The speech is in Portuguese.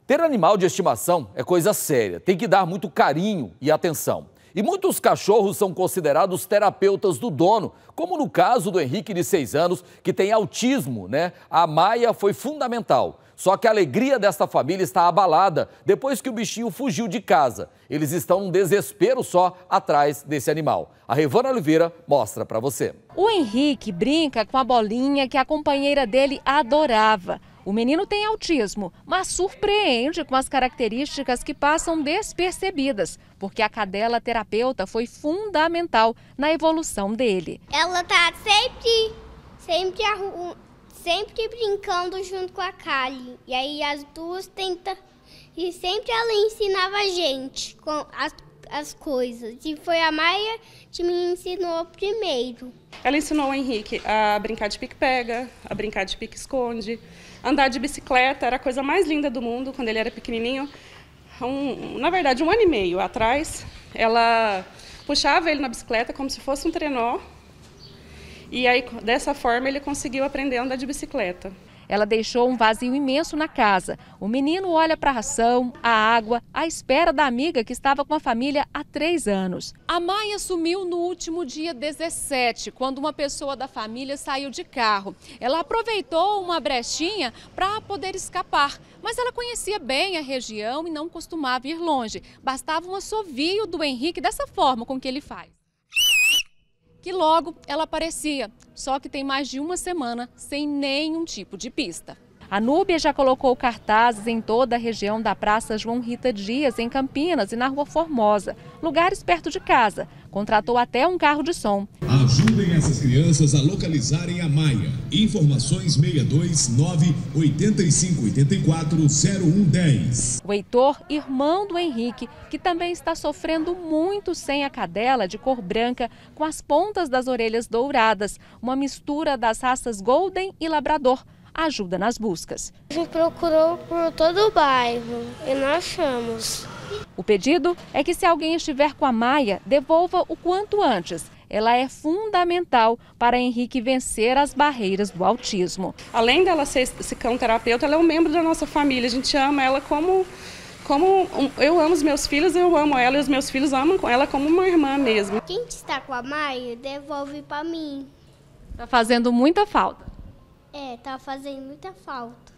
Ter animal de estimação é coisa séria, tem que dar muito carinho e atenção. E muitos cachorros são considerados terapeutas do dono, como no caso do Henrique, de 6 anos, que tem autismo, né? A Maia foi fundamental. Só que a alegria desta família está abalada depois que o bichinho fugiu de casa. Eles estão num desespero só atrás desse animal. A Revana Oliveira mostra para você. O Henrique brinca com a bolinha que a companheira dele adorava. O menino tem autismo, mas surpreende com as características que passam despercebidas, porque a cadela terapeuta foi fundamental na evolução dele. Ela tá sempre brincando junto com a Kali. E aí as duas tentam. E sempre ela ensinava a gente com as coisas. E foi a Maia que me ensinou primeiro. Ela ensinou o Henrique a brincar de pique-pega, a brincar de pique-esconde, andar de bicicleta. Era a coisa mais linda do mundo quando ele era pequenininho. Na verdade, 1 ano e meio atrás, ela puxava ele na bicicleta como se fosse um trenó. E aí, dessa forma, ele conseguiu aprender a andar de bicicleta. Ela deixou um vazio imenso na casa. O menino olha para a ração, a água, à espera da amiga que estava com a família há 3 anos. A Maia sumiu no último dia 17, quando uma pessoa da família saiu de carro. Ela aproveitou uma brechinha para poder escapar, mas ela conhecia bem a região e não costumava ir longe. Bastava um assovio do Henrique dessa forma com que ele faz. Que logo ela aparecia, só que tem mais de 1 semana sem nenhum tipo de pista. A Núbia já colocou cartazes em toda a região da Praça João Rita Dias, em Campinas e na Rua Formosa, lugares perto de casa. Contratou até um carro de som. Ajudem essas crianças a localizarem a Maia. Informações 629 8584 0110. O Heitor, irmão do Henrique, que também está sofrendo muito sem a cadela de cor branca, com as pontas das orelhas douradas, uma mistura das raças Golden e Labrador, ajuda nas buscas. A gente procurou por todo o bairro e não achamos. O pedido é que, se alguém estiver com a Maia, devolva o quanto antes. Ela é fundamental para Henrique vencer as barreiras do autismo. Além dela ser esse cão terapeuta, ela é um membro da nossa família. A gente ama ela como eu amo os meus filhos, eu amo ela e os meus filhos amam ela como uma irmã mesmo. Quem está com a Maia, devolve para mim. Está fazendo muita falta. Tá fazendo muita falta.